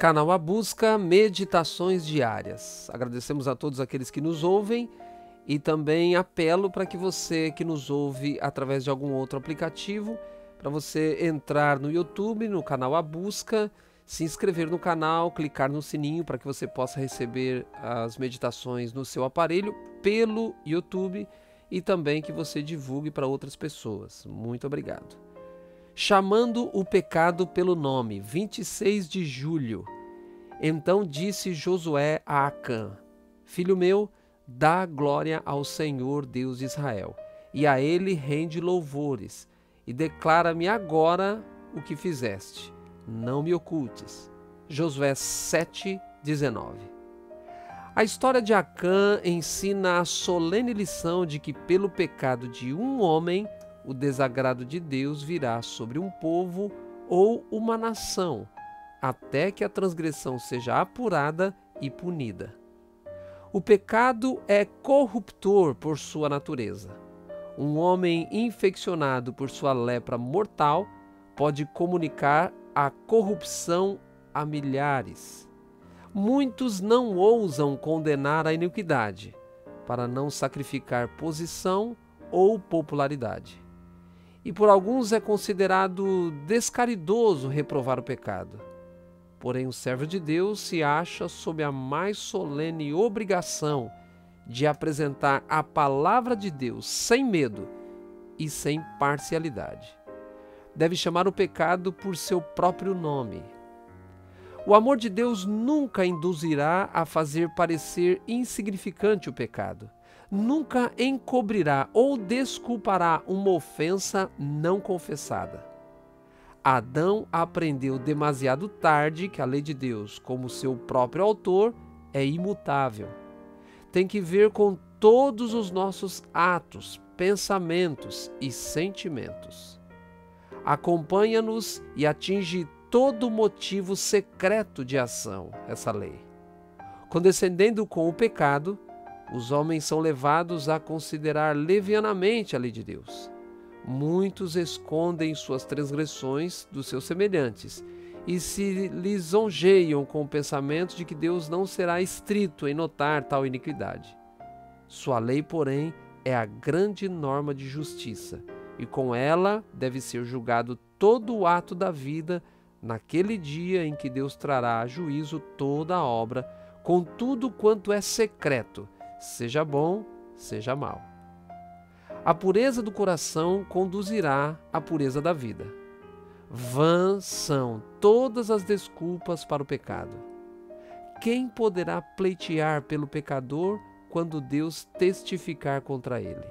Canal A Busca, meditações diárias. Agradecemos a todos aqueles que nos ouvem e também apelo para que você que nos ouve através de algum outro aplicativo, para você entrar no YouTube, no canal A Busca, se inscrever no canal, clicar no sininho para que você possa receber as meditações no seu aparelho pelo YouTube e também que você divulgue para outras pessoas. Muito obrigado. Chamando o pecado pelo nome, 26 de julho. Então disse Josué a Acã: Filho meu, dá glória ao Senhor Deus de Israel, e a ele rende louvores, e declara-me agora o que fizeste. Não me ocultes. Josué 7:19. A história de Acã ensina a solene lição de que pelo pecado de um homem, o desagrado de Deus virá sobre um povo ou uma nação, até que a transgressão seja apurada e punida. O pecado é corruptor por sua natureza. Um homem infeccionado por sua lepra mortal pode comunicar a corrupção a milhares. Muitos não ousam condenar a iniquidade, para não sacrificar posição ou popularidade. E por alguns é considerado descaridoso reprovar o pecado. Porém, o servo de Deus se acha sob a mais solene obrigação de apresentar a palavra de Deus sem medo e sem parcialidade. Deve chamar o pecado por seu próprio nome. O amor de Deus nunca induzirá a fazer parecer insignificante o pecado. Nunca encobrirá ou desculpará uma ofensa não confessada. Adão aprendeu demasiado tarde que a lei de Deus, como seu próprio autor, é imutável. Tem que ver com todos os nossos atos, pensamentos e sentimentos. Acompanha-nos e atinge todo motivo secreto de ação, essa lei. Condescendendo com o pecado, os homens são levados a considerar levianamente a lei de Deus. Muitos escondem suas transgressões dos seus semelhantes e se lisonjeiam com o pensamento de que Deus não será estrito em notar tal iniquidade. Sua lei, porém, é a grande norma de justiça, e com ela deve ser julgado todo o ato da vida naquele dia em que Deus trará a juízo toda a obra, com tudo quanto é secreto, seja bom, seja mal. A pureza do coração conduzirá à pureza da vida. Vãs são todas as desculpas para o pecado. Quem poderá pleitear pelo pecador quando Deus testificar contra ele?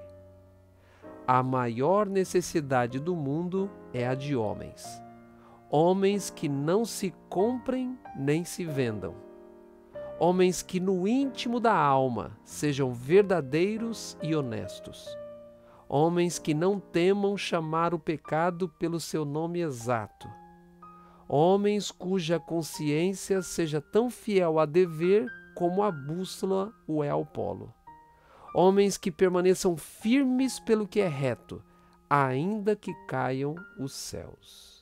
A maior necessidade do mundo é a de homens. Homens que não se comprem nem se vendam. Homens que no íntimo da alma sejam verdadeiros e honestos. Homens que não temam chamar o pecado pelo seu nome exato. Homens cuja consciência seja tão fiel a dever como a bússola o é ao polo. Homens que permaneçam firmes pelo que é reto, ainda que caiam os céus.